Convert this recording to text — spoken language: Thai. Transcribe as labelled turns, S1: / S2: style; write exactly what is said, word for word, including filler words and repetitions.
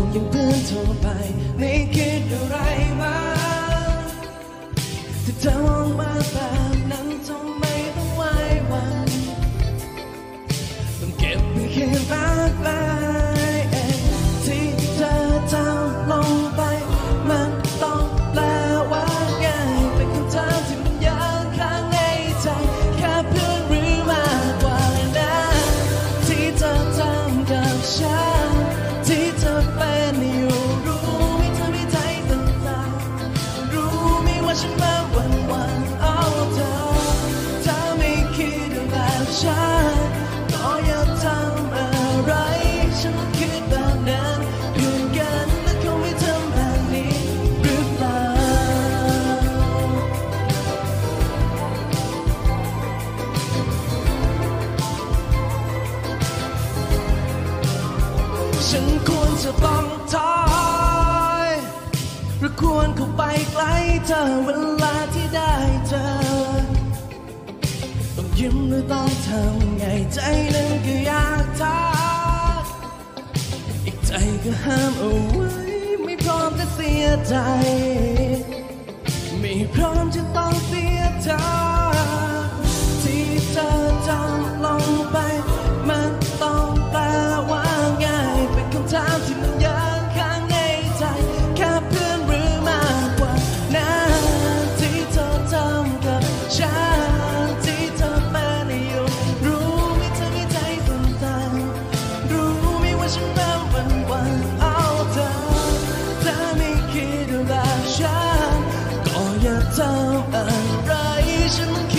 S1: ยังเพื่อนทั่วไปไม่คิดอะไรมาแต่เธอมองมาแบบนั้นทำไมต้องไหว้วันต้องเก็บไปคิดมากมายเองที่เธอทำลงไปมันต้องแปลว่าไงเป็นคำถามที่มันยังค้างในใจแค่เพื่อนหรือมากกว่านั้นที่เธอทำกับฉันที่เธอเป็นอยู่รู้ไหมเธอมีใจต่างๆรู้ไหมว่าฉันมาวันวันเอาเธอเธอไม่คิดแบบฉันก็อย่าทำอะไรฉันคิดแบบนั้นเพื่อนกันและคงไม่ทำแบบนี้หรือเปล่าฉันควรจะต้องถอยหรือควรเข้าไปใกล้เธอเวลาที่ได้เจอต้องยิ้มหรือต้องทำไงใจนึงก็อยากทักอีกใจก็ห้ามเอาไว้ไม่พร้อมจะเสียใจไม่พร้อมจะต้องเสียเธอที่เธอทำลงไปมันต้องแปลว่าไงเป็นคำถามที่มันยังค้างในใจแค่เพื่อนหรือมากกว่านั้นที่เธอทำกับฉันที่เธอเป็นอยู่รู้ไหมเธอมีใจต่างๆรู้ไหมว่าฉันเริ่มวันวันเอาเธอเธอไม่คิดแบบฉันก็อย่าทำอะไรฉัน